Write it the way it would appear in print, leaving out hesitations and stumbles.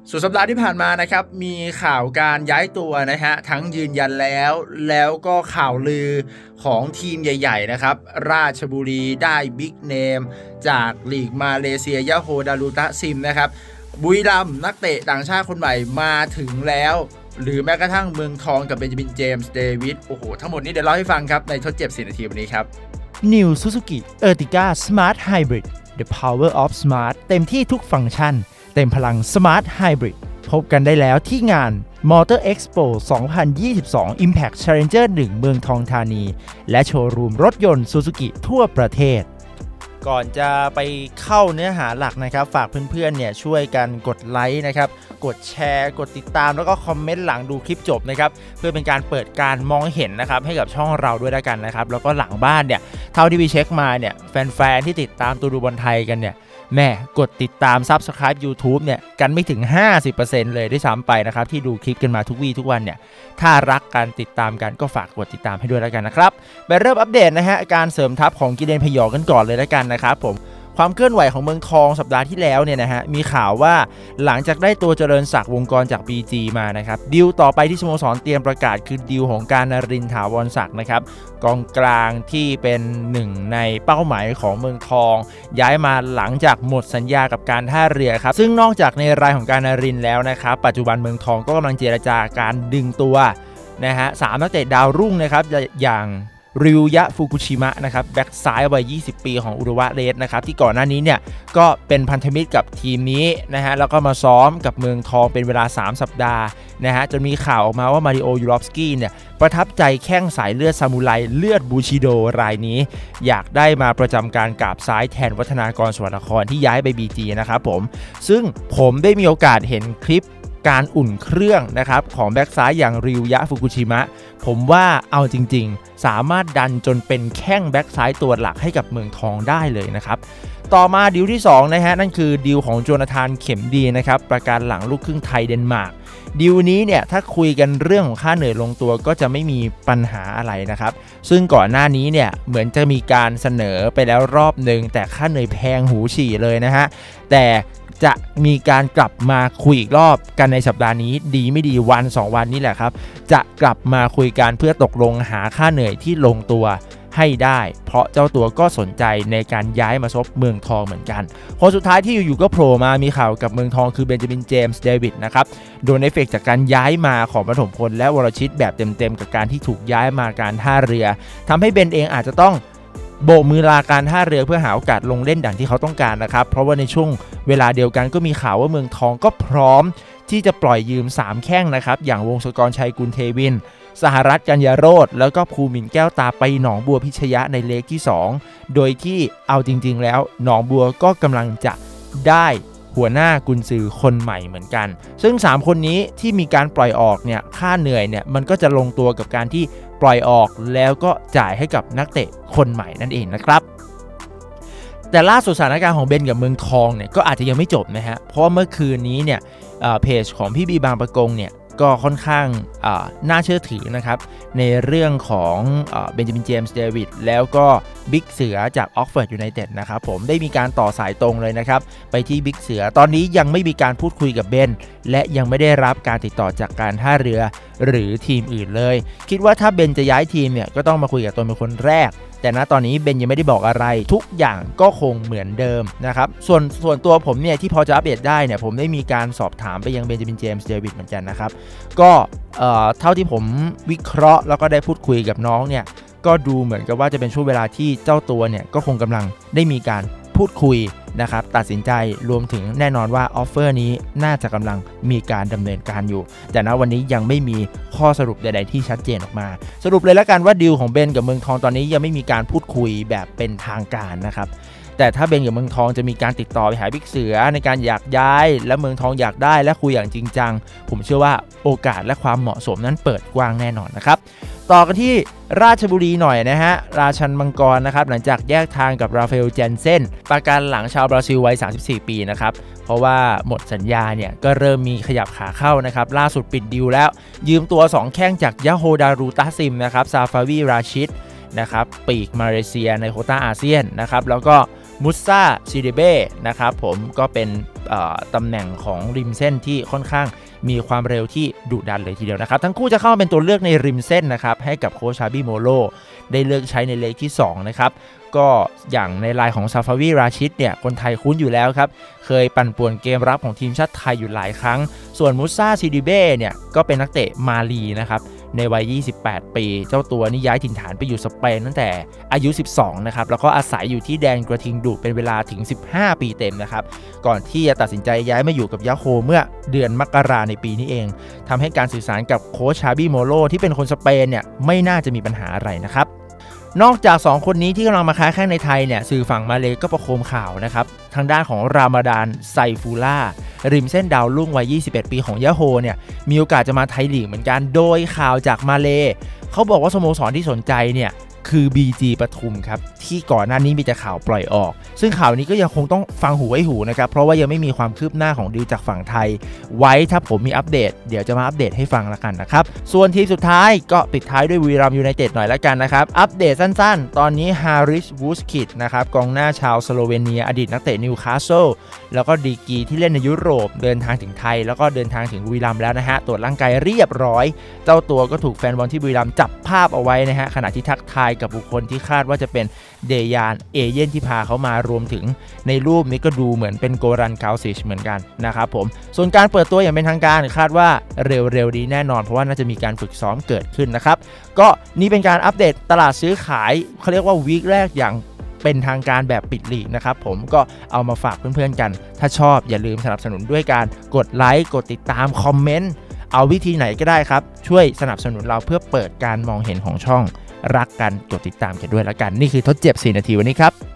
สุดสัปดาห์ที่ผ่านมานะครับมีข่าวการย้ายตัวนะฮะทั้งยืนยันแล้วก็ข่าวลือของทีมใหญ่ๆนะครับราชบุรีได้บิ๊กเนมจากลีกมาเลเซียยะโฮดารุตะซิมนะครับบุรีรัมย์นักเตะต่างชาติคนใหม่มาถึงแล้วหรือแม้กระทั่งเมืองทองกับเบนจามินเจมส์เดวิดโอ้โหทั้งหมดนี้เดี๋ยวเล่าให้ฟังครับในทดเจ็บ4 นาทีวันนี้ครับ New Suzuki Ertiga Smart Hybrid The Power of Smart เต็มที่ทุกฟังก์ชันเต็มพลัง Smart Hybrid พบกันได้แล้วที่งาน Motor Expo 2022 Impact Challenger 1 เมืองทองธานีและโชว์รูมรถยนต์ Suzuki ทั่วประเทศก่อนจะไปเข้าเนื้อหาหลักนะครับฝากเพื่อนๆเนี่ยช่วยกันกดไลค์นะครับกดแชร์กดติดตามแล้วก็คอมเมนต์หลังดูคลิปจบนะครับเพื่อเป็นการเปิดการมองเห็นนะครับให้กับช่องเราด้วยแล้วกันนะครับแล้วก็หลังบ้านเนี่ยเท่าที่พี่เช็คมาเนี่ยแฟนๆที่ติดตามตูดูบอลไทยกันเนี่ยแม่กดติดตาม Subscribe YouTube เนี่ยกันไม่ถึง 50% เลยด้วยซ้ำไปนะครับที่ดูคลิปกันมาทุกวี่ทุกวันเนี่ยถ้ารักการติดตามกันก็ฝากกดติดตามให้ด้วยแล้วกันนะครับไปเริ่มอัปเดตนะฮะการเสริมทัพของกิเลนพยองกันก่อนเลยแล้วกันนะครับผมความเคลื่อนไหวของเมืองทองสัปดาห์ที่แล้วเนี่ยนะฮะมีข่าวว่าหลังจากได้ตัวเจริญศักดิ์วงกรจาก BG มานะครับดีลต่อไปที่สโมสรเตรียมประกาศคือดีลของการนรินทร์ถาวรศักดิ์นะครับกองกลางที่เป็นหนึ่งในเป้าหมายของเมืองทองย้ายมาหลังจากหมดสัญญากับการท่าเรือครับซึ่งนอกจากในรายของการนรินทร์แล้วนะครับปัจจุบันเมืองทองก็กำลังเจรจาการดึงตัวนะฮะ3นักเตะดาวรุ่งนะครับอย่างริวยะฟุกุชิมะนะครับแบ็กซ้ายวัย20 ปีของอุรุวะเรสนะครับที่ก่อนหน้านี้เนี่ยก็เป็นพันธมิตรกับทีมนี้นะฮะแล้วก็มาซ้อมกับเมืองทองเป็นเวลา3 สัปดาห์นะฮะจนมีข่าวออกมาว่ามาริโอยูรอฟสกี้เนี่ยประทับใจแข้งสายเลือดซามูไรเลือดบูชิโดรายนี้อยากได้มาประจำการกราบซ้ายแทนวัฒนากรสวรรครที่ย้ายไป BG นะครับผมซึ่งผมได้มีโอกาสเห็นคลิปการอุ่นเครื่องนะครับของแบ็กซ้ายอย่างริวยะฟุกุชิมะผมว่าเอาจริงๆสามารถดันจนเป็นแข้งแบ็กซ้ายตัวหลักให้กับเมืองทองได้เลยนะครับต่อมาดีลที่2นะฮะนั่นคือดีลของโจนาธานเข็มดีนะครับประกันหลังลูกครึ่งไทยเดนมาร์กดีลนี้เนี่ยถ้าคุยกันเรื่องของค่าเหนื่อยลงตัวก็จะไม่มีปัญหาอะไรนะครับซึ่งก่อนหน้านี้เนี่ยเหมือนจะมีการเสนอไปแล้วรอบหนึ่งแต่ค่าเหนื่อยแพงหูฉี่เลยนะฮะแต่จะมีการกลับมาคุยอีกรอบกันในสัปดาห์นี้ดีไม่ดีวัน2 วันนี้แหละครับจะกลับมาคุยกันเพื่อตกลงหาค่าเหนื่อยที่ลงตัวให้ได้เพราะเจ้าตัวก็สนใจในการย้ายมาซบเมืองทองเหมือนกันคนสุดท้ายที่อยู่ๆก็โผล่มามีข่าวกับเมืองทองคือเบนจามินเจมส์เดวิดนะครับโดนเอฟเฟกต์จากการย้ายมาของปฐมพลและวรชิตแบบเต็มๆกับการที่ถูกย้ายมาการท่าเรือทำให้เบนเองอาจจะต้องโบกมือลาการท่าเรือเพื่อหาโอกาสลงเล่นดังที่เขาต้องการนะครับเพราะว่าในช่วงเวลาเดียวกันก็มีข่าวว่าเมืองทองก็พร้อมที่จะปล่อยยืม3แข้งนะครับอย่างวงศกรชัยกุลเทวินสหรัฐกัญญาโรจน์แล้วก็ภูมินทร์แก้วตาไปหนองบัวพิชยะในเลกที่2โดยที่เอาจริงๆแล้วหนองบัวก็กำลังจะได้หัวหน้ากุนซือคนใหม่เหมือนกันซึ่ง3คนนี้ที่มีการปล่อยออกเนี่ยค่าเหนื่อยเนี่ยมันก็จะลงตัวกับการที่ปล่อยออกแล้วก็จ่ายให้กับนักเตะคนใหม่นั่นเองนะครับแต่ล่าสุดสถานการณ์ของเบนกับเมืองทองเนี่ยก็อาจจะยังไม่จบนะฮะเพราะว่าเมื่อคืนนี้เนี่ยเพจของพี่บีบางประกงเนี่ยก็ค่อนข้างน่าเชื่อถือนะครับในเรื่องของเบนจามินเจมส์เดวิดแล้วก็บิ๊กเสือจากออกฟอร์ดยูไนเต็ดนะครับผมได้มีการต่อสายตรงเลยนะครับไปที่บิ๊กเสือตอนนี้ยังไม่มีการพูดคุยกับเบนและยังไม่ได้รับการติดต่อจากการท่าเรือหรือทีมอื่นเลยคิดว่าถ้าเบนจะย้ายทีมเนี่ยก็ต้องมาคุยกับตนเป็นคนแรกแต่ณตอนนี้เบนยังไม่ได้บอกอะไรทุกอย่างก็คงเหมือนเดิมนะครับส่วนตัวผมเนี่ยที่พอจะอัปเดตได้เนี่ยผมได้มีการสอบถามไปยังเบนจามินเจมส์เดวิดเหมือนกันนะครับก็เท่าที่ผมวิเคราะห์แล้วก็ได้พูดคุยกับน้องเนี่ยก็ดูเหมือนกับว่าจะเป็นช่วงเวลาที่เจ้าตัวเนี่ยก็คงกำลังได้มีการพูดคุยนะครับตัดสินใจรวมถึงแน่นอนว่าออฟเฟอร์นี้น่าจะกำลังมีการดำเนินการอยู่แต่ณวันนี้ยังไม่มีข้อสรุปใดๆที่ชัดเจนออกมาสรุปเลยแล้วกันว่าดีลของเบนกับเมืองทองตอนนี้ยังไม่มีการพูดคุยแบบเป็นทางการนะครับแต่ถ้าเบนกับเมืองทองจะมีการติดต่อไปหาบิ๊กเสือในการอยากย้ายและเมืองทองอยากได้และคุยอย่างจริงจังผมเชื่อว่าโอกาสและความเหมาะสมนั้นเปิดกว้างแน่นอนนะครับต่อกันที่ราชบุรีหน่อยนะฮะราชันมังกรนะครับหลังจากแยกทางกับราฟาเอลเจนเซ่นประกันหลังชาวบราซิลวัย34 ปีนะครับเพราะว่าหมดสัญญาเนี่ยก็เริ่มมีขยับขาเข้านะครับล่าสุดปิดดีลแล้วยืมตัว2แข้งจากยะโฮดารุตะซิมนะครับซาฟาวีราชิดนะครับปีกมาเลเซียในโควต้าอาเซียนนะครับแล้วก็มุซาซิเดเบนะครับผมก็เป็นตำแหน่งของริมเส้นที่ค่อนข้างมีความเร็วที่ดุดันเลยทีเดียวนะครับทั้งคู่จะเข้ามาเป็นตัวเลือกในริมเส้นนะครับให้กับโค้ชชาบิโมโลได้เลือกใช้ในเลขที่2นะครับก็อย่างในรายของซาฟาวีราชิดเนี่ยคนไทยคุ้นอยู่แล้วครับเคยปั่นป่วนเกมรับของทีมชาติไทยอยู่หลายครั้งส่วนมุซาซิดิเบ้เนี่ยก็เป็นนักเตะมาลีนะครับในวัย28ปีเจ้าตัวนี่ย้ายถิ่นฐานไปอยู่สเปนตั้งแต่อายุ12นะครับแล้วก็อาศัยอยู่ที่แดนกระทิงดุเป็นเวลาถึง15ปีเต็มนะครับก่อนที่จะตัดสินใจย้ายมาอยู่กับยาโฮเมื่อเดือนมกราในปีนี้เองทำให้การสื่อสารกับโค้ชชาบิโมโลที่เป็นคนสเปนเนี่ยไม่น่าจะมีปัญหาอะไรนะครับนอกจาก2คนนี้ที่กำลังมาค้าแข่งในไทยเนี่ยสื่อฝั่งมาเลก็ประโคมข่าวนะครับทางด้านของรามาดานไซฟูล่าริมเส้นดาวรุ่งวัย21ปีของยาโฮเนี่ยมีโอกาสจะมาไทยลีกเหมือนกันโดยข่าวจากมาเลเขาบอกว่าสโมสรที่สนใจเนี่ยคือ BG ปทุมครับที่ก่อนหน้านี้มีแต่ข่าวปล่อยออกซึ่งข่าวนี้ก็ยังคงต้องฟังหูไว้หูนะครับเพราะว่ายังไม่มีความคืบหน้าของดีลจากฝั่งไทยไว้ถ้าผมมีอัปเดตเดี๋ยวจะมาอัปเดตให้ฟังละกันนะครับส่วนทีมสุดท้ายก็ปิดท้ายด้วยบุรีรัมย์ยูไนเต็ดหน่อยละกันนะครับอัปเดตสั้นๆตอนนี้ฮาริสวูสคิดนะครับกองหน้าชาวสโลเวเนียอดีตนักเตะนิวคาสเซิลแล้วก็ดีกรีที่เล่นในยุโรปเดินทางถึงไทยแล้วก็เดินทางถึงบุรีรัมย์แล้วนะฮะตรวจร่างกายเรียบร้อยเจ้าตัวก็ถูกแฟนบอลที่บุรีรัมย์จับภาพเอาไว้นะฮะขณะที่ทักทายกับบุคคลที่คาดว่าจะเป็นเดยานเอเย่นที่พาเขามารวมถึงในรูปนี้ก็ดูเหมือนเป็นโกรันคาวซิชเหมือนกันนะครับผมส่วนการเปิดตัวอย่างเป็นทางการคาดว่าเร็วๆดีแน่นอนเพราะว่าน่าจะมีการฝึกซ้อมเกิดขึ้นนะครับก็นี่เป็นการอัปเดตตลาดซื้อขายเขาเรียกว่าวีคแรกอย่างเป็นทางการแบบปิดลีกนะครับผมก็เอามาฝากเพื่อนๆกันถ้าชอบอย่าลืมสนับสนุนด้วยการกดไลค์กดติดตามคอมเมนต์เอาวิธีไหนก็ได้ครับช่วยสนับสนุนเราเพื่อเปิดการมองเห็นของช่องรักกันกดติดตามกันด้วยแล้วกันนี่คือทดเจ็บ4 นาทีวันนี้ครับ